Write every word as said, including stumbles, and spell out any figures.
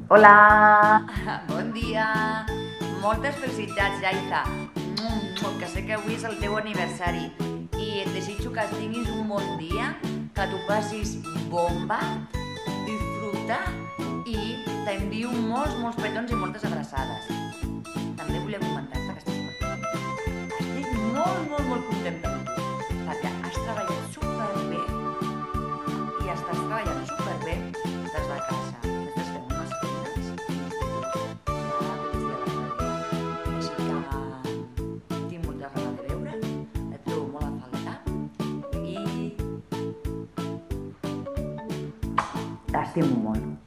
Hola! Bon dia! Moltes felicitats, Yaiza, que sé que avui és el teu aniversari i et desitjo que tinguis un bon dia, que t'ho passis bomba, disfruta i t'envio molts, molts petons i moltes abraçades. També volia comentar-te que estàs molt contenta. Estic molt, molt, molt contenta amb tu, perquè has treballat superbé i estàs treballant superbé des de casa. Estàs fent unes feines ja t'ho vaig dir l'altre dia. Així que tinc molta gana de veure, et trobo molt a faltar i T'estimo molt.